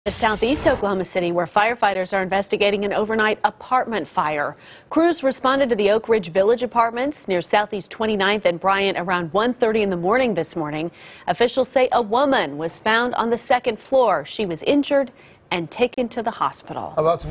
Southeast Oklahoma City, where firefighters are investigating an overnight apartment fire. Crews responded to the Oak Ridge Village apartments near Southeast 29th and Bryant around 1:30 in the morning this morning. Officials say a woman was found on the second floor. She was injured and taken to the hospital.